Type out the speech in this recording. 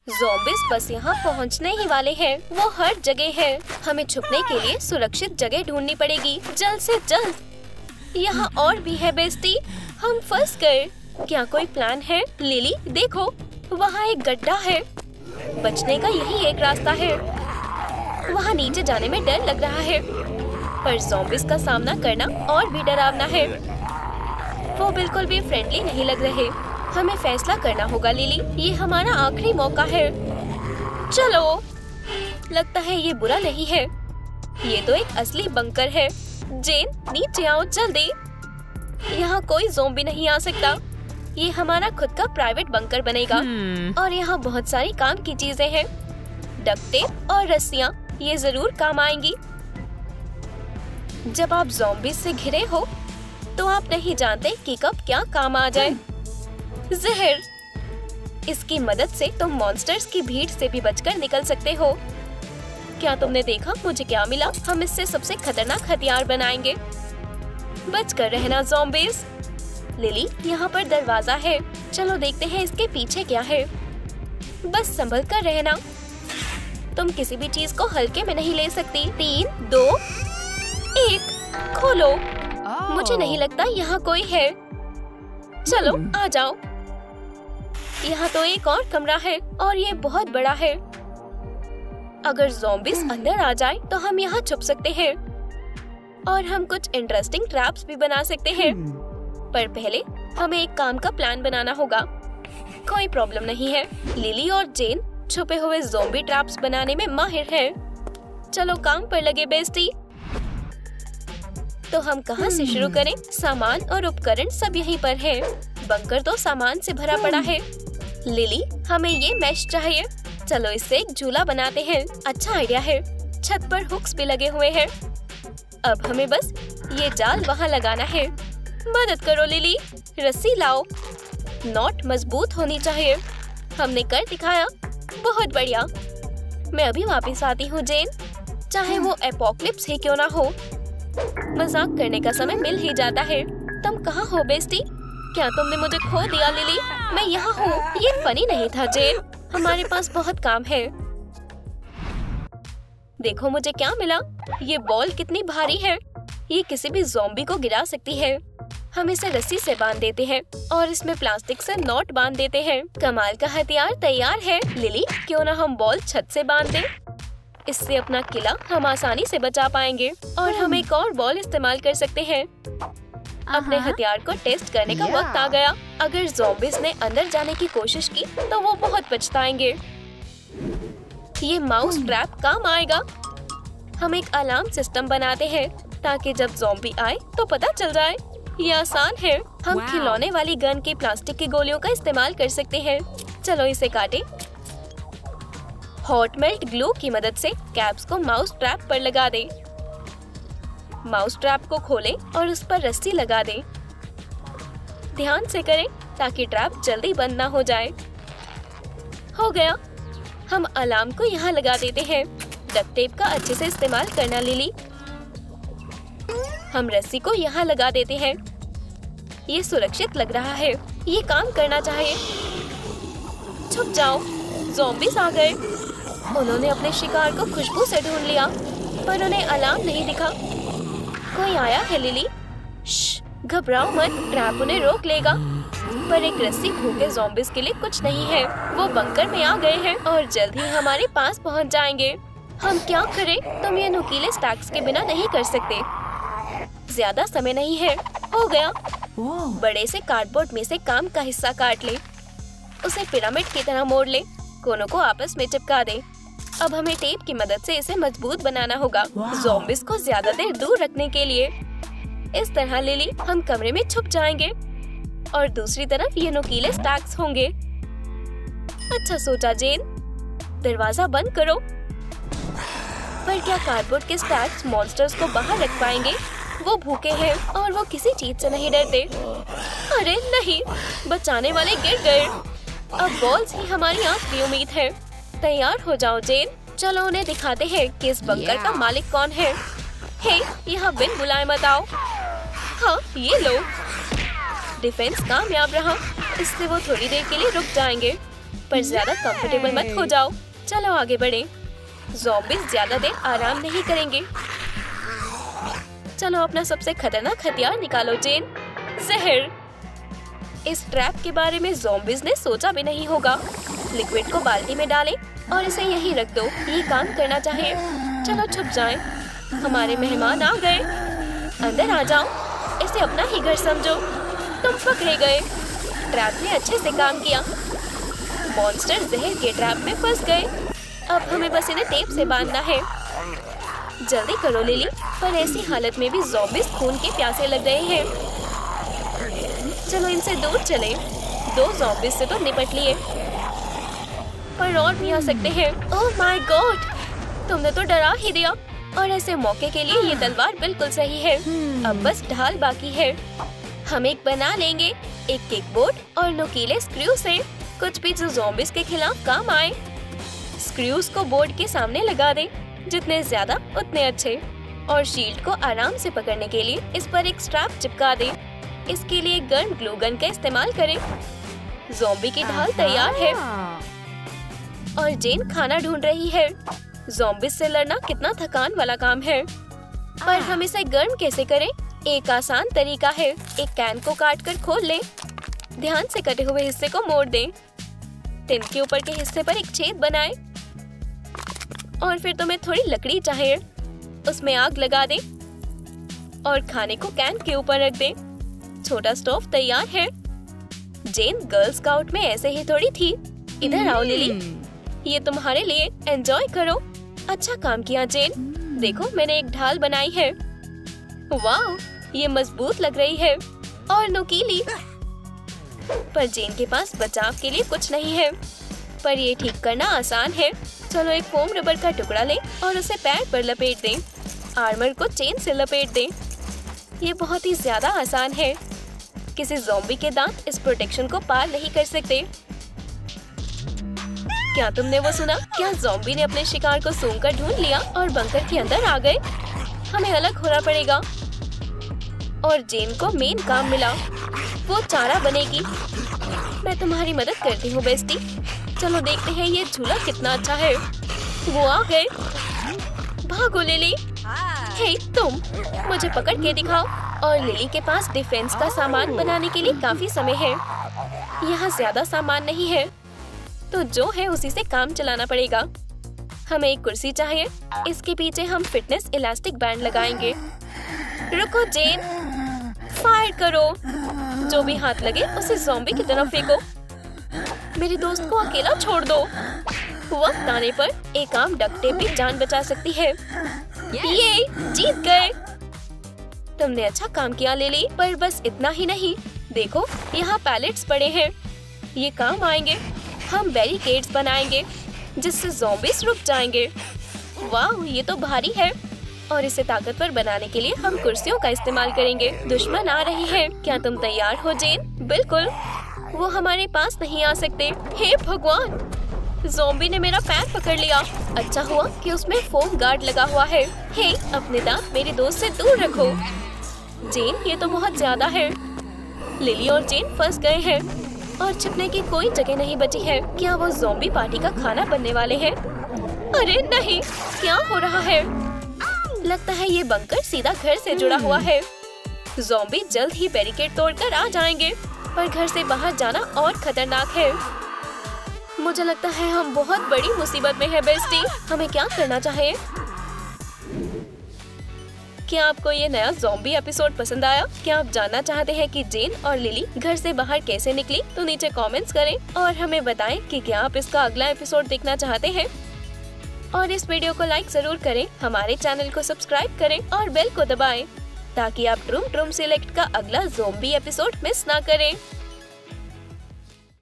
Zombies बस यहाँ पहुँचने ही वाले हैं। वो हर जगह है। हमें छुपने के लिए सुरक्षित जगह ढूंढनी पड़ेगी, जल्द से जल्द। यहाँ और भी है बेस्टी, हम फंस गए। क्या कोई प्लान है? लिली देखो, वहाँ एक गड्ढा है। बचने का यही एक रास्ता है। वहाँ नीचे जाने में डर लग रहा है, पर ज़ॉम्बीज़ का सामना करना और भी डरावना है। वो बिल्कुल भी फ्रेंडली नहीं लग रहे। हमें फैसला करना होगा लिली, ये हमारा आखिरी मौका है। चलो, लगता है ये बुरा नहीं है। ये तो एक असली बंकर है। जेन नीचे आओ जल्दी, यहाँ कोई ज़ॉम्बी नहीं आ सकता। ये हमारा खुद का प्राइवेट बंकर बनेगा। और यहाँ बहुत सारी काम की चीजें हैं। डक्ट टेप और रस्सियाँ, ये जरूर काम आएंगी। जब आप ज़ॉम्बीज़ से घिरे हो तो आप नहीं जानते कि कब क्या काम आ जाए। जहर, इसकी मदद से तुम मॉन्स्टर्स की भीड़ से भी बचकर निकल सकते हो। क्या तुमने देखा मुझे क्या मिला? हम इससे सबसे खतरनाक हथियार बनाएंगे। बचकर रहना ज़ॉम्बीज़। लिली, यहाँ पर दरवाजा है, चलो देखते हैं इसके पीछे क्या है। बस संभल कर रहना, तुम किसी भी चीज को हल्के में नहीं ले सकती। 3, 2, 1, खोलो। मुझे नहीं लगता यहाँ कोई है। चलो आ जाओ। यहाँ तो एक और कमरा है और ये बहुत बड़ा है। अगर ज़ॉम्बीज़ अंदर आ जाए तो हम यहाँ छुप सकते हैं और हम कुछ इंटरेस्टिंग ट्रैप्स भी बना सकते हैं। पर पहले हमें एक काम का प्लान बनाना होगा। कोई प्रॉब्लम नहीं है, लिली और जेन छुपे हुए ज़ॉम्बी ट्रैप्स बनाने में माहिर है। चलो काम पर लगे बेस्टी। तो हम कहाँ से शुरू करें? सामान और उपकरण सब यहीं पर है। बंकर तो सामान से भरा पड़ा है। लिली, हमें ये मैश चाहिए। चलो इससे एक झूला बनाते हैं। अच्छा आइडिया है। छत पर हुक्स भी लगे हुए हैं। अब हमें बस ये जाल वहाँ लगाना है। मदद करो लिली, रस्सी लाओ। नॉट मजबूत होनी चाहिए। हमने कर दिखाया, बहुत बढ़िया। मैं अभी वापस आती हूँ जेन, चाहे वो एपोक्लिप्स ही क्यों ना हो। मजाक करने का समय मिल ही जाता है। तुम कहाँ हो बेस्टी? क्या तुमने मुझे खो दिया लिली? मैं यहाँ हूँ। ये फनी नहीं था जेन, हमारे पास बहुत काम है। देखो मुझे क्या मिला। ये बॉल कितनी भारी है, ये किसी भी ज़ॉम्बी को गिरा सकती है। हम इसे रस्सी से बांध देते हैं और इसमें प्लास्टिक से नॉट बांध देते हैं। कमाल का हथियार तैयार है। लिली, क्यों ना हम बॉल छत से बांध दें? इससे अपना किला हम आसानी से बचा पाएंगे और हम एक और बॉल इस्तेमाल कर सकते हैं। अपने हथियार को टेस्ट करने का वक्त आ गया। अगर ज़ॉम्बीज़ ने अंदर जाने की कोशिश की तो वो बहुत पछताएंगे। ये माउस ट्रैप काम आएगा। हम एक अलार्म सिस्टम बनाते हैं ताकि जब ज़ॉम्बी आए तो पता चल जाए। ये आसान है। हम खिलौने वाली गन की प्लास्टिक की गोलियों का इस्तेमाल कर सकते हैं। चलो इसे काटें। हॉट मेल्ट ग्लू की मदद से कैप्स को माउस ट्रैप पर लगा दें। माउस ट्रैप को खोलें और उस पर रस्सी लगा दें। ध्यान से करें ताकि ट्रैप जल्दी बंद ना हो जाए। हो गया। हम अलार्म को यहाँ लगा देते हैं। डक्ट टेप का अच्छे से इस्तेमाल करना लिली। हम रस्सी को यहाँ लगा देते हैं। ये सुरक्षित लग रहा है, ये काम करना चाहिए। छुप जाओ, ज़ॉम्बीज़ आ गए। उन्होंने अपने शिकार को खुशबू से ढूंढ लिया, पर उन्हें अलार्म नहीं दिखा। कोई आया है लिली? श्श, घबराओ मत, ट्रैप उन्हें रोक लेगा। पर एक रस्सी भूखे ज़ॉम्बीज़ के लिए कुछ नहीं है। वो बंकर में आ गए हैं और जल्द ही हमारे पास पहुंच जाएंगे। हम क्या करें? तुम ये नुकीले स्टैक्स के बिना नहीं कर सकते। ज्यादा समय नहीं है। हो गया। बड़े से कार्डबोर्ड में से काम का हिस्सा काट ले, उसे पिरामिड की तरह मोड़ ले, कोनों को आपस में चिपका दे। अब हमें टेप की मदद से इसे मजबूत बनाना होगा ज़ॉम्बीज़ को ज्यादा देर दूर रखने के लिए। इस तरह लिली, हम कमरे में छुप जाएंगे और दूसरी तरफ ये नुकीले स्टैक्स होंगे। अच्छा सोचा जेन, दरवाजा बंद करो। पर क्या कार्डबोर्ड के स्टैक्स मॉन्स्टर्स को बाहर रख पाएंगे? वो भूखे हैं और वो किसी चीज से नहीं डरते। अरे नहीं, बचाने वाले गिर गए। अब बॉल्स ही हमारी आखिरी उम्मीद है। तैयार हो जाओ जेन, चलो उन्हें दिखाते हैं कि इस बंकर का मालिक कौन है। हे, यहाँ बिन बुलाए मत आओ। हाँ, ये लो। डिफेंस कामयाब रहा, इससे वो थोड़ी देर के लिए रुक जाएंगे। पर ज्यादा कंफर्टेबल मत हो जाओ। चलो आगे बढ़े। ज़ॉम्बीज़ ज्यादा देर आराम नहीं करेंगे। चलो अपना सबसे खतरनाक हथियार निकालो जेन, जहर। इस ट्रैप के बारे में ज़ॉम्बीज़ ने सोचा भी नहीं होगा। लिक्विड को बाल्टी में डालें और इसे यहीं रख दो। ये काम करना चाहिए। चलो छुप जाएं। हमारे मेहमान आ गए। अंदर आ जाओ। इसे अपना ही घर समझो। तुम पकड़े गए। ट्रैप ने अच्छे से काम किया। मॉन्स्टर जहर के ट्रैप में फंस गए। अब हमें बस इन्हें टेप से बांधना है। जल्दी करो लिली। पर ऐसी हालत में भी ज़ॉम्बीज़ खून के प्यासे लग रहे हैं। चलो इनसे दूर चले। 2 ज़ॉम्बीज़ से तो निपट लिए, पर और भी आ सकते हैं। ओह माय गॉड, तुमने तो डरा ही दिया। और ऐसे मौके के लिए ये तलवार बिल्कुल सही है। अब बस ढाल बाकी है। हम एक बना लेंगे, एक किकबोर्ड और नुकीले स्क्रू से, कुछ भी जो ज़ॉम्बीज़ के खिलाफ काम आए। स्क्रूज को बोर्ड के सामने लगा दें, जितने ज्यादा उतने अच्छे। और शील्ड को आराम से पकड़ने के लिए इस पर एक स्ट्रैप चिपका दें। इसके लिए गर्म ग्लू गन का इस्तेमाल करें। ज़ॉम्बी की ढाल तैयार है और जेन खाना ढूंढ रही है। ज़ॉम्बीज़ से लड़ना कितना थकान वाला काम है, पर हम इसे गर्म कैसे करें? एक आसान तरीका है। एक कैन को काटकर खोल लें। ध्यान से कटे हुए हिस्से को मोड़ दें। टिन के ऊपर के हिस्से पर एक छेद बनाएं। और फिर तुम्हें थोड़ी लकड़ी चाहिए, उसमें आग लगा दें और खाने को कैन के ऊपर रख दें। छोटा स्टोव तैयार है। जेन गर्ल स्काउट में ऐसे ही थोड़ी थी। इधर आओ लिली, ये तुम्हारे लिए, एंजॉय करो। अच्छा काम किया जेन। देखो मैंने एक ढाल बनाई है। वाह, ये मजबूत लग रही है और नुकीली। पर जेन के पास बचाव के लिए कुछ नहीं है, पर ये ठीक करना आसान है। चलो एक फोम रबर का टुकड़ा लें और उसे पैर पर लपेट दें। आर्मर को चेन से लपेट दें। ये बहुत ही ज्यादा आसान है। किसी ज़ॉम्बी के दांत इस प्रोटेक्शन को पार नहीं कर सकते। क्या तुमने वो सुना? क्या ज़ॉम्बी ने अपने शिकार को सूंघकर ढूंढ लिया और बंकर के अंदर आ गए? हमें अलग होना पड़ेगा। और जेन को मेन काम मिला, वो चारा बनेगी। मैं तुम्हारी मदद करती हूँ बेस्टी। चलो देखते हैं ये झूला कितना अच्छा है। वो आ गए। भागो लिली। हे तुम, मुझे पकड़ के दिखाओ। और लिली के पास डिफेंस का सामान बनाने के लिए काफी समय है। यहाँ ज्यादा सामान नहीं है, तो जो है उसी से काम चलाना पड़ेगा। हमें एक कुर्सी चाहिए। इसके पीछे हम फिटनेस इलास्टिक बैंड लगाएंगे। रुको जेन, फायर करो। जो भी हाथ लगे उसे ज़ॉम्बी की तरफ फेंको। मेरे दोस्त को अकेला छोड़ दो। वक्त आने पर एक आम डक्ट टेप भी जान बचा सकती है। ये जीत गए। तुमने अच्छा काम किया लिली, पर बस इतना ही नहीं। देखो यहाँ पैलेट्स पड़े हैं, ये काम आएंगे। हम बैरिकेड्स बनाएंगे जिससे ज़ॉम्बीज़ रुक जाएंगे। वाह, ये तो भारी है। और इसे ताकतवर बनाने के लिए हम कुर्सियों का इस्तेमाल करेंगे। दुश्मन आ रही है। क्या तुम तैयार हो जेन? बिल्कुल। वो हमारे पास नहीं आ सकते। हे भगवान, ज़ॉम्बी ने मेरा पैर पकड़ लिया। अच्छा हुआ कि उसमें फोम गार्ड लगा हुआ है। हे, अपने दांत मेरे दोस्त से दूर रखो। जेन, ये तो बहुत ज्यादा है। लिली और जेन फंस गए हैं और छिपने की कोई जगह नहीं बची है। क्या वो ज़ॉम्बी पार्टी का खाना बनने वाले हैं? अरे नहीं, क्या हो रहा है? लगता है ये बंकर सीधा घर से जुड़ा हुआ है। ज़ॉम्बी जल्द ही बैरिकेड तोड़कर आ जाएंगे, पर घर से बाहर जाना और खतरनाक है। मुझे लगता है हम बहुत बड़ी मुसीबत में हैं बेस्टी। हमें क्या करना चाहिए? क्या आपको ये नया ज़ॉम्बी एपिसोड पसंद आया? क्या आप जानना चाहते हैं कि जेन और लिली घर से बाहर कैसे निकली? तो नीचे कमेंट्स करें और हमें बताएं कि क्या आप इसका अगला एपिसोड देखना चाहते हैं। और इस वीडियो को लाइक जरूर करें, हमारे चैनल को सब्सक्राइब करें और बेल को दबाएं ताकि आप ट्रूम ट्रूम सिलेक्ट का अगला ज़ॉम्बी एपिसोड मिस ना करें।